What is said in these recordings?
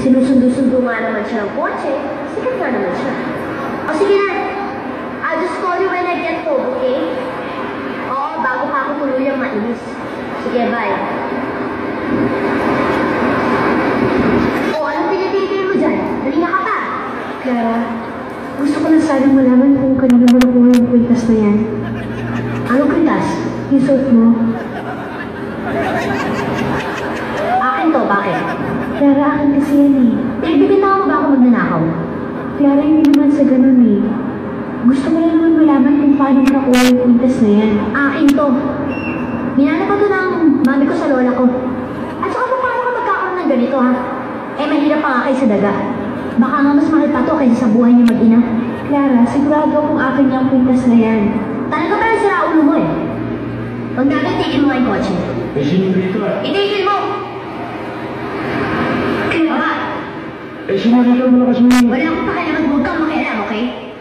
Sinusundo-sundo nga naman siya ng kotse. Sikat nga naman siya. O sige na. I'll just call you when I get home, okay? Oo, bago pa ako tuluyang mainis. Sige, bye. O, anong pinatigil mo dyan? Halina ka pa. Clara, gusto ko na sanang malaman kung kanino mo nakuha yung kwintas na yan. Anong kwintas? Yung suot mo. Akin to, bakit? Clara, akin kasi yan eh. Pinagbibintahan mo ba ako magnanakaw? Clara, hindi naman sa ganun eh. Gusto ko lang naman malaman kung paano mo nakuha yung kwintas na yan. Akin to. Minana pa to ng mami ko sa lola ko. At saka paano ka magkakaroon ng ganito ha? Eh mahirap pa nga kayo sa daga. Baka nga mas mahal pa to kaysa sa buhay niya mag-ina. Clara, sigurado akong akin yung kwintas na yan. Talaga pa yung sira ulo mo eh. Huwag natin tigil mo yung kotse. Eh, sino dito ah? Itigil mo! Clara! Eh, sinarito mo na kasi mo. Wala akong pakialam, huwag kang makialam, okay?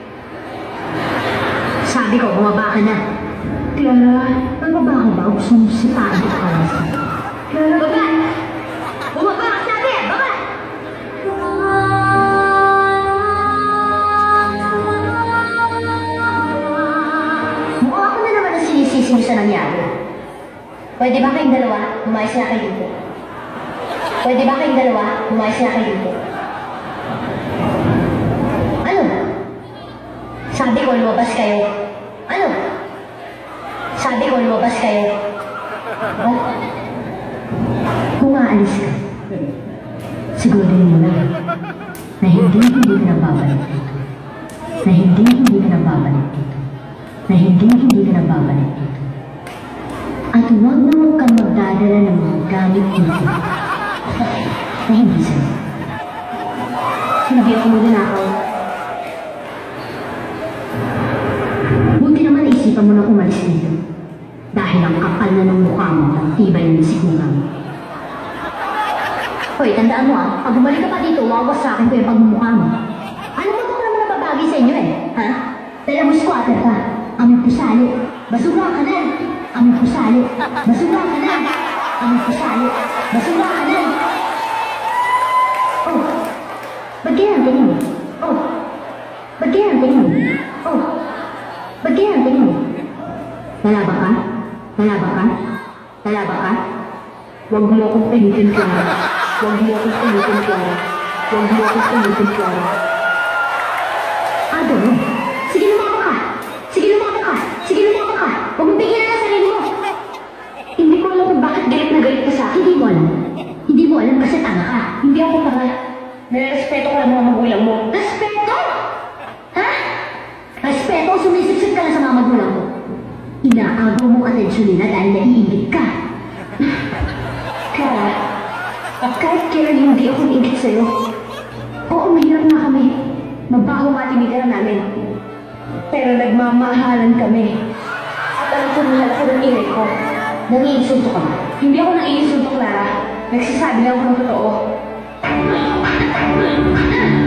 Sabi ko, bumaba ka na. Clara, Bababa ka ba? Gusto mo sipain ka ka lang. Clara, Baba! Bumaba ka sabi! Baba! Mukha ako na naman ang sinisisi mo sa nangyari. Pwede ba kayong dalawa, umayos na kayo dito? Pwede ba kayong dalawa, umayos na kayo dito? Ano? Sabi ko, lumabas kayo. Ano? Sabi ko, lumabas kayo. Oh. Kung aalis ka, siguraduhin mo na hindi ka na babalik dito. Na hindi ka na babalik dito. Na hindi ka na babalik dito. At huwag na huwag kang magdadala ng mga gamit dito na hindi sa'yo. Sinabi ako muna na ako. Buti naman isipan mo na umalis dito. Dahil ang kapal na ng mukha mo at tibay ng sikmura mo. Hoy, tandaan mo ah, pag bumalik ka pa dito, wawas sa akin ko yung pagmumukha mo. Ano mo ito naman nababagi sa inyo eh, ha? Dala mo squatter ka, aming pusali, basura ka na. Aming pusali, basura ka na. Aming pusali, basura ka na. Oh, ba't kaya ang tingin mo? Oh, ba't kaya ang tingin mo? Oh, ba't kaya ang tingin mo? Lalaba ka? Lalaba ka? Lalaba ka? huwag mo akong pinitin, Clara. Huwag mo akong pinitin, Clara. Huwag mo akong pinitin, Clara. Ado, sige lumako ka. Sige lumako ka. Sige lumako ka. Huwag mong pigilan ang sarili mo. Hindi ko alam kung bakit galit na galit ka sa akin. Hindi mo alam. Hindi mo alam kasi tanga ka. Hindi ako tanga. Nare-respeto ko lang mga magulang mo. Respeto? Ha? Respeto o sumisipsip ka lang sa mga magulang mo? Inaagaw mo atensyon nila dahil naiingit ka. Clara, kahit kailan hindi ako naingit sa'yo. Oo, mahirap na kami. Mabaho nga tinigilan namin. Pero nagmamahalan kami. At alam ko mahal ako ng ingay ko. Nangiinsulto ka ba? Hindi ako naiinsulto, Clara. Nagsasabi lang ako ng totoo.